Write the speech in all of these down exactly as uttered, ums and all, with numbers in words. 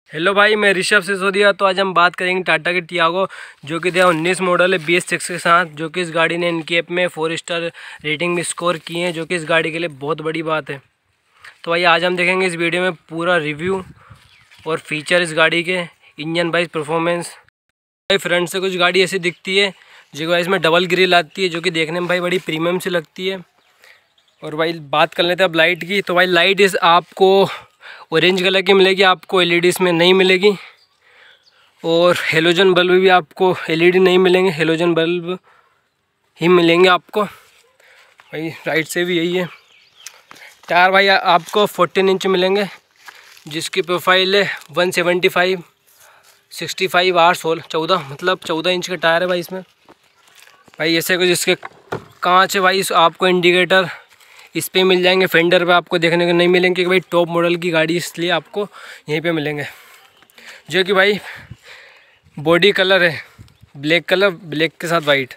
Hello भाई, मैं ऋषभ सिसोदिया। तो आज हम बात करेंगे टाटा के टियागो, जो कि दो हज़ार उन्नीस मॉडल है बी एस सिक्स के साथ, जो कि इस गाड़ी ने इनकी ऐप में फोर स्टार रेटिंग में स्कोर किए हैं, जो कि इस गाड़ी के लिए बहुत बड़ी बात है। तो भाई आज हम देखेंगे इस वीडियो में पूरा रिव्यू और फीचर इस गाड़ी के, इंजन वाइज परफॉर्मेंस। भाई फ्रंट से कुछ गाड़ी ऐसी दिखती है जो भाई इसमें डबल ग्रिल आती है, जो कि देखने में भाई बड़ी प्रीमियम सी लगती है। और भाई बात कर लेते हैं अब लाइट की। तो भाई लाइट इस आपको ऑरेंज कलर की मिलेगी, आपको एलईडी इसमें नहीं मिलेगी। और हेलोजन बल्ब भी आपको एलईडी नहीं मिलेंगे, हेलोजन बल्ब ही मिलेंगे आपको। भाई राइट से भी यही है। टायर भाई आपको फोर्टीन इंच मिलेंगे, जिसकी प्रोफाइल है one seventy five sixty five R सोल चौदह मतलब चौदह इंच के टायर है भाई इसमें। भाई ऐसे कुछ इसके कांच है भाई, आपको इंडिकेटर इस पे मिल जाएंगे, फेंडर पे आपको देखने को नहीं मिलेंगे, क्योंकि भाई टॉप मॉडल की गाड़ी इसलिए आपको यहीं पे मिलेंगे। जो कि भाई बॉडी कलर है ब्लैक कलर, ब्लैक के साथ वाइट।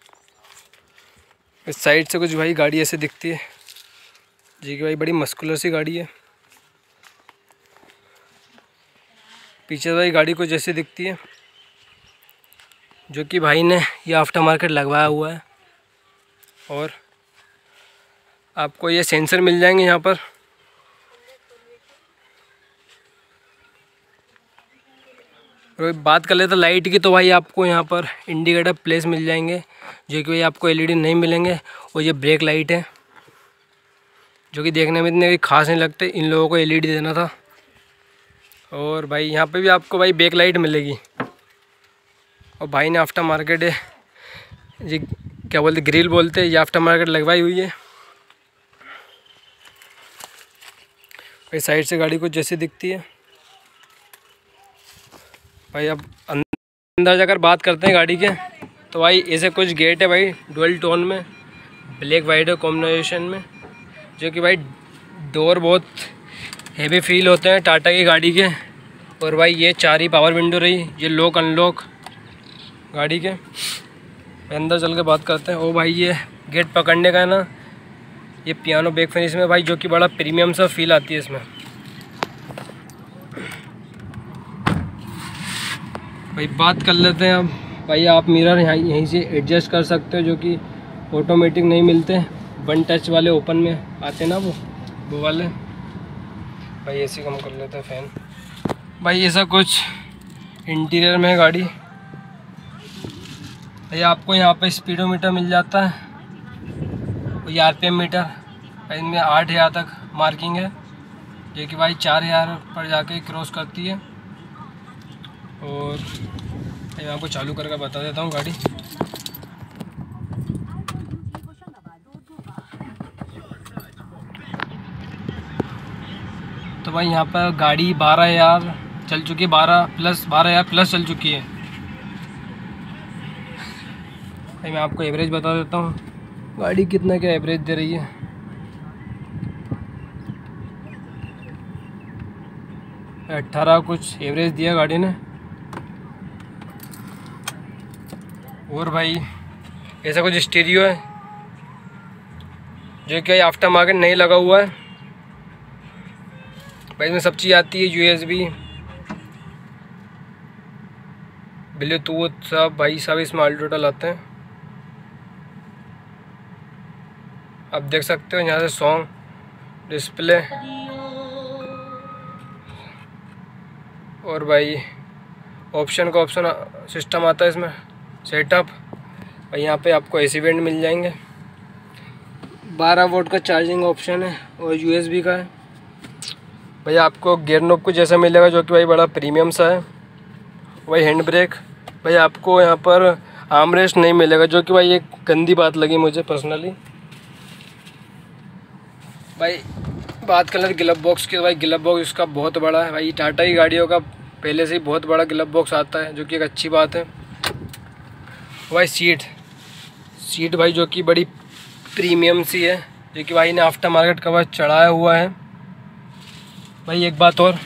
इस साइड से कुछ भाई गाड़ी ऐसे दिखती है, जी कि भाई बड़ी मस्कुलर सी गाड़ी है। पीछे भाई गाड़ी कुछ ऐसी दिखती है, जो कि भाई ने ये आफ्टर मार्केट लगवाया हुआ है। और आपको ये सेंसर मिल जाएंगे यहाँ पर। और बात कर ले तो लाइट की, तो भाई आपको यहाँ पर इंडिकेटर प्लेस मिल जाएंगे, जो कि भाई आपको एलईडी नहीं मिलेंगे। और ये ब्रेक लाइट है, जो कि देखने में इतने खास नहीं लगते, इन लोगों को एलईडी देना था। और भाई यहाँ पे भी आपको भाई बैक लाइट मिलेगी। और भाई ने आफ्टर मार्केट है जी, क्या बोलते ग्रिल बोलते हैं, ये आफ्टर मार्केट लगवाई हुई है। भाई साइड से गाड़ी कुछ जैसी दिखती है। भाई अब अंदर जाकर बात करते हैं गाड़ी के। तो भाई ऐसे कुछ गेट है भाई डुअल टोन में, ब्लैक वाइट कॉम्बिनेशन में, जो कि भाई डोर बहुत हेवी फील होते हैं टाटा की गाड़ी के। और भाई ये चार ही पावर विंडो रही, ये लॉक अनलॉक गाड़ी के। अंदर चल के बात करते हैं। ओ भाई ये गेट पकड़ने का है ना, ये पियानो बैक फिनिश में भाई, जो कि बड़ा प्रीमियम सा फील आती है इसमें। भाई बात कर लेते हैं अब। भाई आप मिरर यहाँ यहीं से एडजस्ट कर सकते हो, जो कि ऑटोमेटिक नहीं मिलते, वन टच वाले ओपन में आते ना वो वो वाले। भाई एसी कम कर लेते हैं, फैन। भाई ऐसा कुछ इंटीरियर में है गाड़ी। भाई आपको यहाँ पे स्पीडोमीटर मिल जाता है, और ये आरपीएम मीटर। भाई इनमें आठ हज़ार तक मार्किंग है, जो कि भाई चार हज़ार पर जाके क्रॉस करती है। और मैं आपको चालू करके बता देता हूँ गाड़ी। तो भाई यहाँ पर गाड़ी बारह हज़ार चल चुकी है, बारह प्लस बारह हज़ार प्लस चल चुकी है। भाई मैं आपको एवरेज बता देता हूँ, गाड़ी कितना क्या एवरेज दे रही है। अट्ठारह कुछ एवरेज दिया गाड़ी ने। और भाई ऐसा कुछ स्टीरियो है, जो कि आफ्टर मार्केट नहीं लगा हुआ है। भाई इसमें सब चीज़ आती है, यूएसबी, ब्लूटूथ, सब भाई सब इसमें ऑल टोटल आते हैं। आप देख सकते हो यहाँ से सॉन्ग, डिस्प्ले। और भाई ऑप्शन का ऑप्शन सिस्टम आता है इसमें, सेटअप। भाई यहाँ पे आपको एसी वेंट मिल जाएंगे, बारह वोल्ट का चार्जिंग ऑप्शन है, और यूएसबी का है। भाई आपको गियर नॉब को जैसा मिलेगा, जो कि भाई बड़ा प्रीमियम सा है। भाई हैंड ब्रेक, भाई आपको यहाँ पर आर्मरेस्ट नहीं मिलेगा, जो कि भाई एक गंदी बात लगी मुझे पर्सनली। भाई बात करें ग्लव बॉक्स की, तो भाई ग्लव बॉक्स इसका बहुत बड़ा है। भाई टाटा की गाड़ियों का पहले से ही बहुत बड़ा ग्लव बॉक्स आता है, जो कि एक अच्छी बात है। भाई सीट सीट भाई जो कि बड़ी प्रीमियम सी है, जो कि भाई ने आफ्टर मार्केट कवर चढ़ाया हुआ है। भाई एक बात और,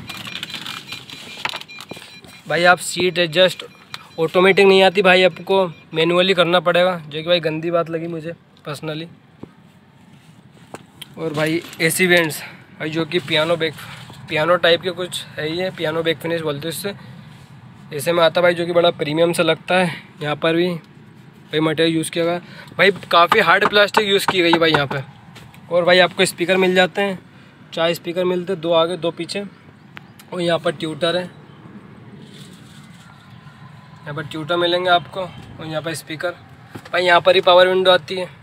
भाई आप सीट एडजस्ट ऑटोमेटिक नहीं आती भाई, आपको मैनुअली करना पड़ेगा, जो कि भाई गंदी बात लगी मुझे पर्सनली। और भाई एसी वेंट्स भाई, जो कि पियानो बैक पियानो टाइप के कुछ है, ये पियानो बैक फिनिश बोलते हैं इससे, ऐसे में आता भाई, जो कि बड़ा प्रीमियम से लगता है। यहाँ पर भी भाई मटेरियल यूज़ किया गया भाई, काफ़ी हार्ड प्लास्टिक यूज़ की गई है भाई यहाँ पे। और भाई आपको स्पीकर मिल जाते हैं, चार स्पीकर मिलते हैं, दो आगे दो पीछे। और यहाँ पर ट्यूटर है, यहाँ पर ट्यूटर मिलेंगे आपको। और यहाँ पर स्पीकर भाई, यहाँ पर ही पावर विंडो आती है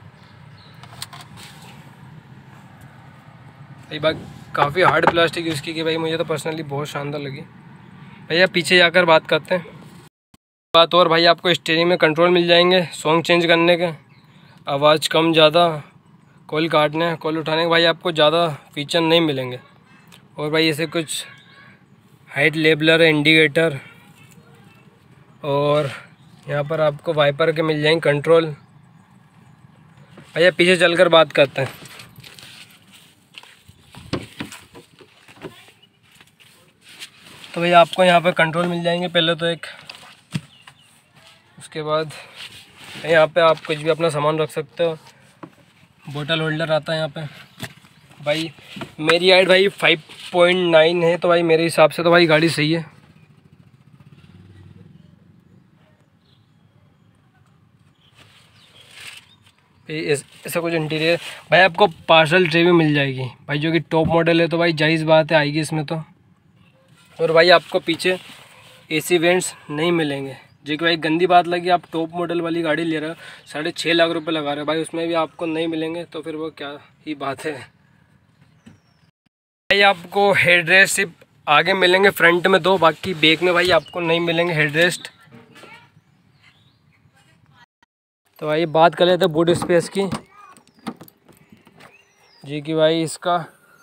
भाई। भाई काफ़ी हार्ड प्लास्टिक यूज़ की गई भाई, मुझे तो पर्सनली बहुत शानदार लगी। भैया पीछे जाकर बात करते हैं बात। और भाई आपको स्टीयरिंग में कंट्रोल मिल जाएंगे सॉन्ग चेंज करने के, आवाज़ कम ज़्यादा, कॉल काटने कॉल उठाने के भाई आपको ज़्यादा फीचर नहीं मिलेंगे। और भाई ऐसे कुछ हाइट लेबलर है, इंडिकेटर, और यहाँ पर आपको वाइपर के मिल जाएंगे कंट्रोल। भैया पीछे चलकर बात करते हैं। तो भैया आपको यहाँ पर कंट्रोल मिल जाएंगे पहले तो एक, उसके बाद यहाँ पे आप कुछ भी अपना सामान रख सकते हो, बोतल होल्डर आता है यहाँ पे। भाई मेरी हाइट भाई फाइव पॉइंट नाइन है, तो भाई मेरे हिसाब से तो भाई गाड़ी सही है। ऐसा कुछ इंटीरियर भाई, आपको पार्सल ट्रे भी मिल जाएगी भाई, जो कि टॉप मॉडल है, तो भाई जायज़ बात है आएगी इसमें तो। और भाई आपको पीछे एसी वेंट्स नहीं मिलेंगे, जो कि भाई गंदी बात लगी, आप टॉप मॉडल वाली गाड़ी ले रहे हो, साढ़े छः लाख रुपए लगा रहे हो भाई, उसमें भी आपको नहीं मिलेंगे, तो फिर वो क्या ही बात है। भाई आपको हेड रेस्ट सिर्फ आगे मिलेंगे फ्रंट में दो, बाकी बैक में भाई आपको नहीं मिलेंगे हेड रेस्ट। तो भाई बात कर लेते हैं बूट स्पेस की, जी कि भाई इसका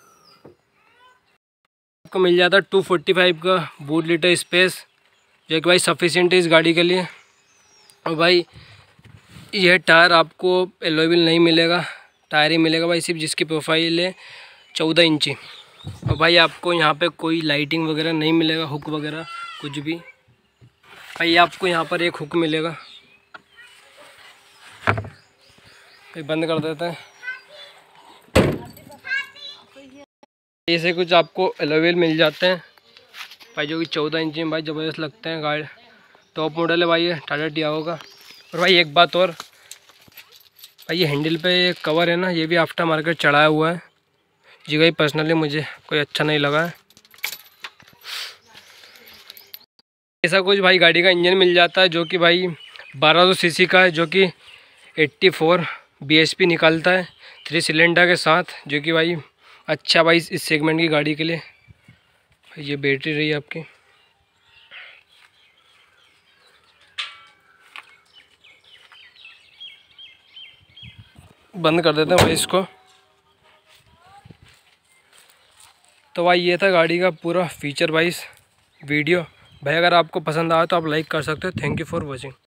आपको मिल जाता है टू फोर्टी फाइव का बूट लीटर स्पेस, जो कि भाई सफिशिएंट है इस गाड़ी के लिए। और भाई यह टायर आपको एलॉय व्हील नहीं मिलेगा, टायर ही मिलेगा भाई सिर्फ जिसकी प्रोफाइल है चौदह इंची। और भाई आपको यहाँ पे कोई लाइटिंग वगैरह नहीं मिलेगा, हुक वगैरह कुछ भी। भाई आपको यहाँ पर एक हुक मिलेगा, भाई बंद कर देते हैं। ऐसे कुछ आपको एलॉय व्हील मिल जाते हैं भाई, जो कि चौदह इंची में भाई ज़बरदस्त लगते हैं। गाड़ी टॉप मॉडल है भाई ये टाटा टियागो का। और भाई एक बात और भाई, ये हैंडल पे ये कवर है ना, ये भी आफ्टर मार्केट चढ़ाया हुआ है जी भाई, पर्सनली मुझे कोई अच्छा नहीं लगा है। ऐसा कुछ भाई गाड़ी का इंजन मिल जाता है, जो कि भाई बारह सौ सीसी का है, जो कि चौरासी बीएचपी निकालता है थ्री सिलेंडर के साथ, जो कि भाई अच्छा भाई इस सेगमेंट की गाड़ी के लिए। ये बैटरी रही आपकी, बंद कर देते हैं भाई इसको। तो भाई ये था गाड़ी का पूरा फीचर वाइज वीडियो। भाई अगर आपको पसंद आया तो आप लाइक कर सकते हो। Thank you for watching.